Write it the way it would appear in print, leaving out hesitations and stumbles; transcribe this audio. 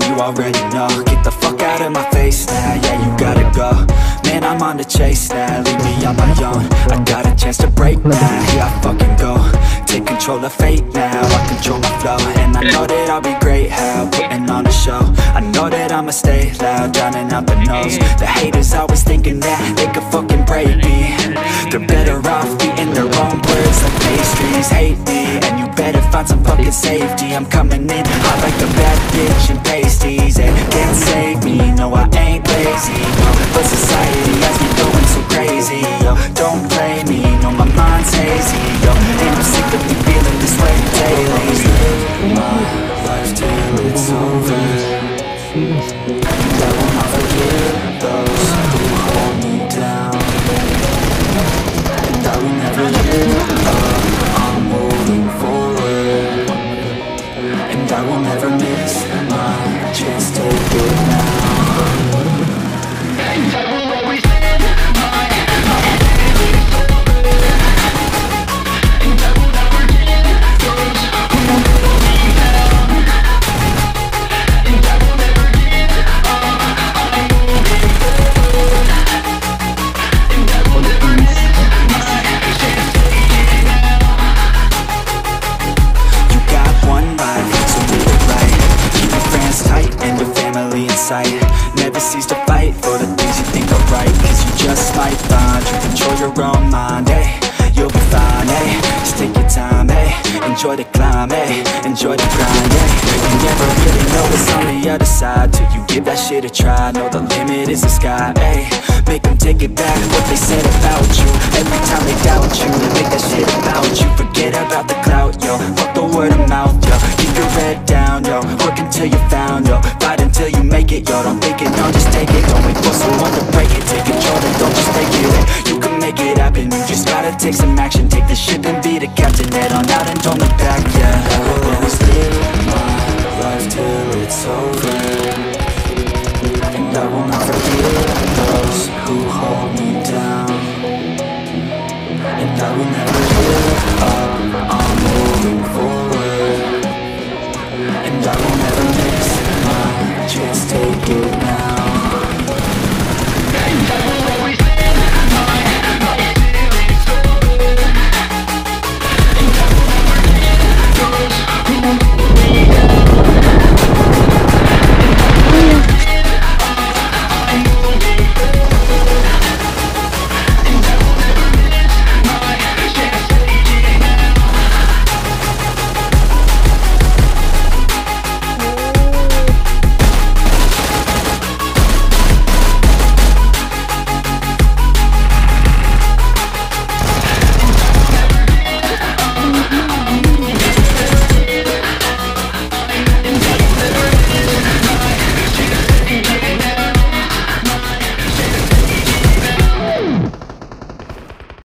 and you already know. Get the fuck out of my face now, yeah, you gotta go. Man, I'm on the chase now, leave me on my own. I got a chance to break now, here I fucking go. Take control of fate now, I control my flow. And I know that I'll be great, how putting on a show. I know that I'ma stay loud, drowning out the noise. The haters always thinking that they could fucking break me. They're better off eating their own words like pastries. Hate me, and you better find some fucking safety. I'm coming in hot like a bad bitch and pasties. They can't save me, no I ain't lazy, no. But society has me going so crazy, yo. Don't play me, no my mind's hazy, yo. And I'm sick of me feeling this way daily. Live my life till it's over, and I will not forget those who hold me down. And I will never give up, I'm moving forward. And I will never miss my chance, take it now. And I will always live my life till it's over. And I will never give those who hold me down. And I will never give up, I'm moving forward. And I will never miss my chance, take it now. You got one life, so live it right. Keep your friends tight and your family in sight. Never cease to fight for the things you think are right, cause you just might find you control your own mind, eh? You'll be fine, eh? Just take your time, eh? Enjoy the climb, eh? Enjoy the grind, eh? You never really know what's on the other side till you give that shit a try. Know the limit is the sky, eh? Make them take it back, what they said about you. Every time they doubt you, make that shit about you. Forget about the clout, yo. Fuck the word of mouth, yo. Keep your head down, yo. Work until you're found, yo. Fight until you make it, yo. Don't think it, no, just take it. Don't wait for someone to break it. Take control and don't just take it. You can make it happen, you just gotta take some action. Take the ship and be the captain. Head on out and don't look back, yeah. I will always live my life till it's over. And I will not forget